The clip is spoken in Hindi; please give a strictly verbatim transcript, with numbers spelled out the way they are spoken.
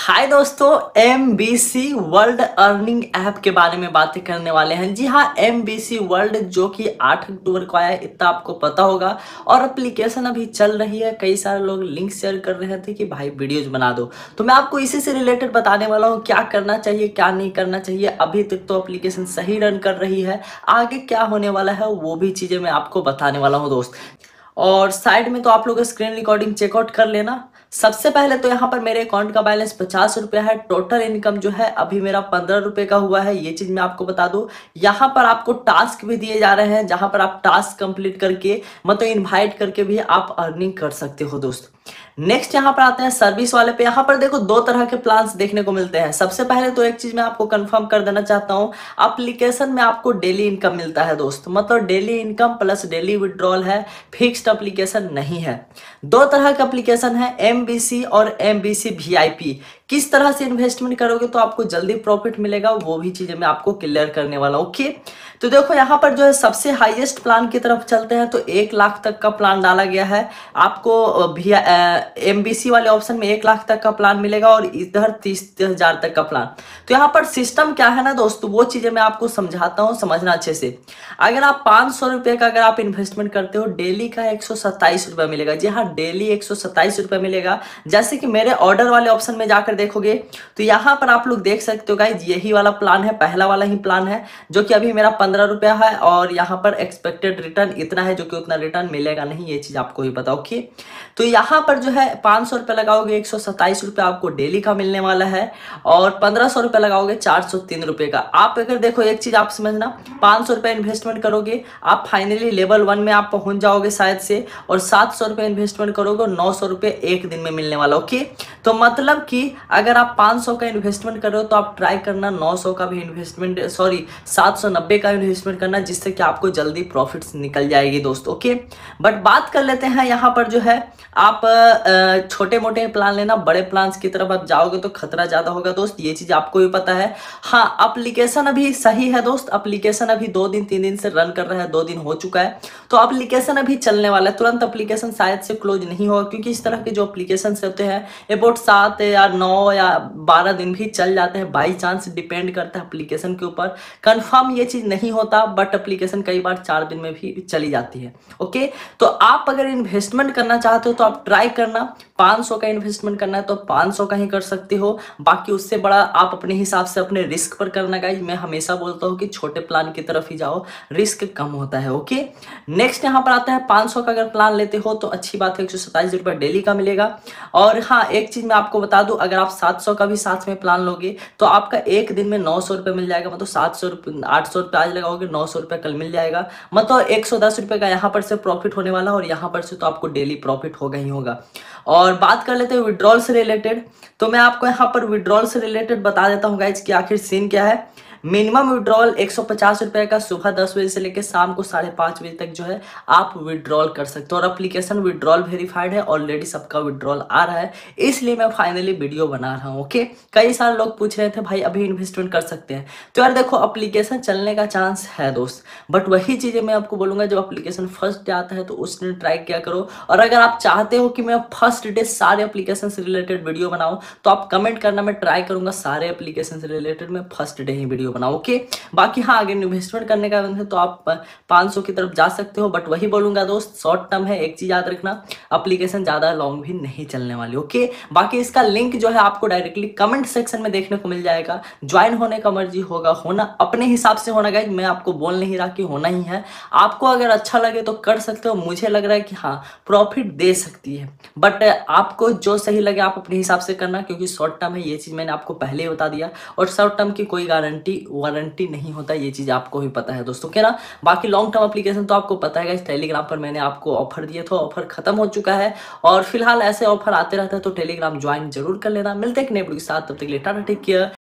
हाय दोस्तों, M B C world earning app के बारे में बातें करने वाले हैं। जी हाँ, एम बी सी वर्ल्ड जो कि आठ अक्टूबर को आया है, इतना आपको पता होगा। और एप्लीकेशन अभी चल रही है। कई सारे लोग लिंक शेयर कर रहे थे कि भाई वीडियोज बना दो, तो मैं आपको इसी से रिलेटेड बताने वाला हूँ क्या करना चाहिए क्या नहीं करना चाहिए। अभी तक तो एप्लीकेशन सही रन कर रही है, आगे क्या होने वाला है वो भी चीज़ें मैं आपको बताने वाला हूँ दोस्त। और साइड में तो आप लोग स्क्रीन रिकॉर्डिंग चेकआउट कर लेना। सबसे पहले तो यहाँ पर मेरे अकाउंट का बैलेंस पचास रुपया है। टोटल इनकम जो है अभी मेरा पंद्रह रुपये का हुआ है, ये चीज़ मैं आपको बता दूं। यहाँ पर आपको टास्क भी दिए जा रहे हैं, जहाँ पर आप टास्क कंप्लीट करके मतलब इनवाइट करके भी आप अर्निंग कर सकते हो दोस्त। नेक्स्ट यहाँ पर आते हैं सर्विस वाले पे। यहाँ पर देखो दो तरह के प्लान्स देखने को मिलते हैं। सबसे पहले तो एक चीज मैं आपको कंफर्म कर देना चाहता हूँ, एप्लीकेशन में आपको डेली इनकम मिलता है दोस्त, मतलब daily income plus daily withdrawal है, फिक्स्ड एप्लीकेशन नहीं है। दो तरह का एप्लीकेशन है, एम बी सी और M B C V I P. किस तरह से इन्वेस्टमेंट करोगे तो आपको जल्दी प्रॉफिट मिलेगा, वो भी चीजें मैं आपको क्लियर करने वाला हूँ। ओके, तो देखो यहाँ पर जो है सबसे हाईएस्ट प्लान की तरफ चलते हैं तो एक लाख तक का प्लान डाला गया है आपको। भी एमबीसी वाले ऑप्शन में एक लाख तक का प्लान मिलेगा और इधर तीस हजार तक का प्लान। तो यहाँ पर सिस्टम क्या है ना दोस्तों, वो चीजें मैं आपको समझाता हूँ, समझना अच्छे से। अगर आप पाँच सौ रुपये का अगर आप इन्वेस्टमेंट करते हो, डेली का एक सौ सत्ताईस रुपये मिलेगा। जी हाँ, डेली एक सौ सत्ताईस रुपये मिलेगा। जैसे कि मेरे ऑर्डर वाले ऑप्शन में जाकर देखोगे तो यहाँ पर आप लोग देख सकते हो गाइज, यही वाला प्लान है, पहला वाला ही प्लान है जो कि अभी मेरा पंद्रह रुपया है। और यहाँ पर एक्सपेक्टेड रिटर्न इतना है, जो कि उतना रिटर्न मिलेगा नहीं, ये चीज आपको ही पता। ओके, तो यहाँ पर जो है पाँच सौ रुपये लगाओगे एक सौ सत्ताईस रुपये आपको डेली का मिलने वाला है, और पंद्रह सौ रुपये लगाओगे चार सौ तीन रुपये का। आप अगर देखो एक चीज आप समझना, पाँच सौ रुपये इन्वेस्टमेंट करोगे आप फाइनली लेवल वन में आप पहुंच जाओगे शायद से, और सात सौ रुपये इन्वेस्टमेंट करोगे नौ सौ रुपये एक दिन में मिलने वाला। ओके, तो मतलब कि अगर आप पाँच सौ का इन्वेस्टमेंट कर रहे हो तो आप ट्राई करना नौ सौ का भी इन्वेस्टमेंट सॉरी सात सौ नब्बे का इन्वेस्टमेंट करना, जिससे कि आपको जल्दी प्रॉफिट्स निकल जाएगी दोस्त। ओके, बट बात कर लेते हैं यहाँ पर जो है, आप छोटे मोटे प्लान लेना, बड़े प्लान्स की तरफ आप जाओगे तो खतरा ज्यादा होगा दोस्त, ये चीज आपको भी पता है। हाँ, एप्लीकेशन अभी सही है दोस्त, एप्लीकेशन अभी दो दिन तीन दिन से रन कर रहा है, दो दिन हो चुका है, तो एप्लीकेशन अभी चलने वाला है। तुरंत एप्लीकेशन शायद से क्लोज नहीं होगा, क्योंकि इस तरह के जो एप्लीकेशन होते हैं अबाउट सात या नौ या बारह दिन भी चल जाते हैं, बाई चांस डिपेंड करता है एप्लीकेशन के ऊपर, कंफर्म ये चीज नहीं होता। बट एप्लीकेशन कई बार चार दिन में भी चली जाती है। ओके, तो आप अगर इन्वेस्टमेंट करना चाहते हो तो आप ट्राई करना, पाँच सौ का इन्वेस्टमेंट करना है तो पाँच सौ का ही कर सकते हो, बाकी उससे बड़ा आप अपने हिसाब से अपने रिस्क पर करना। गाइज मैं हमेशा बोलता हूँ कि छोटे प्लान की तरफ ही जाओ, रिस्क कम होता है। ओके, नेक्स्ट यहाँ पर आता है पाँच सौ का अगर प्लान लेते हो तो अच्छी बात है, एक सौ सत्ताईस रुपये डेली का मिलेगा। और हाँ, एक चीज मैं आपको बता दूं, अगर आप सात सौ का भी साथ में प्लान लोगे तो आपका एक दिन में नौ सौ रुपये मिल जाएगा, मतलब सात सौ रुपये आठ सौ रुपये आज लगाओगे, नौ सौ रुपये कल मिल जाएगा, मतलब एक सौ दस रुपये का यहाँ पर से प्रॉफिट होने वाला, और यहाँ पर से तो आपको डेली प्रॉफिट होगा ही होगा। और बात कर लेते हैं विड्रॉल से रिलेटेड, तो मैं आपको यहाँ पर विड्रॉल से रिलेटेड बता देता हूँ गाइज कि आखिर सीन क्या है। मिनिमम विड्रॉल एक सौ पचास रुपए का सुबह दस बजे से लेकर शाम को साढ़े पाँच बजे तक जो है आप विड्रॉल कर सकते हो, और एप्लीकेशन विड्रॉल वेरीफाइड है, ऑलरेडी सबका विड्रॉल आ रहा है, इसलिए मैं फाइनली वीडियो बना रहा हूँ। ओके, कई सारे लोग पूछ रहे थे भाई अभी इन्वेस्टमेंट कर सकते हैं, तो यार देखो एप्लीकेशन चलने का चांस है दोस्त, बट वही चीजें मैं आपको बोलूंगा, जब एप्लीकेशन फर्स्ट डे आता है तो उस दिन ट्राई किया करो। और अगर आप चाहते हो कि मैं फर्स्ट डे सारे एप्लीकेशन से रिलेटेड वीडियो बनाऊं तो आप कमेंट करना, मैं ट्राई करूंगा सारे एप्लीकेशन से रिलेटेड मैं फर्स्ट डे ही वीडियो बनाओ। ओके, बाकी हाँ, अगर इन्वेस्टमेंट करने का है तो आप पाँच सौ की तरफ जा सकते हो, बट वही बोलूंगा दोस्त, शॉर्ट टर्म है, एक चीज याद रखना, एप्लीकेशन ज्यादा लॉन्ग भी नहीं चलने वाली। ओके, बाकी इसका लिंक जो है आपको डायरेक्टली कमेंट सेक्शन में देखने को मिल जाएगा। ज्वाइन होने का मर्जी होगा, होना अपने हिसाब से होना गाइज, मैं आपको बोल नहीं रहा कि होना ही है। आपको अगर अच्छा लगे तो कर सकते हो, मुझे लग रहा है कि हाँ प्रॉफिट दे सकती है, बट आपको जो सही लगे आप अपने हिसाब से करना, क्योंकि शॉर्ट टर्म है, ये चीज मैंने आपको पहले ही बता दिया, और शॉर्ट टर्म की कोई गारंटी वारंटी नहीं होता, ये चीज आपको भी पता है दोस्तों। क्या ना, बाकी लॉन्ग टर्म एप्लीकेशन तो आपको पता है, टेलीग्राम पर मैंने आपको ऑफर दिए थे, ऑफर खत्म हो चुका है, और फिलहाल ऐसे ऑफर आते रहता है, तो टेलीग्राम ज्वाइन जरूर कर लेना। मिलते हैं एक नए वीडियो के साथ, तब तक के लिए टाटा, टेक केयर।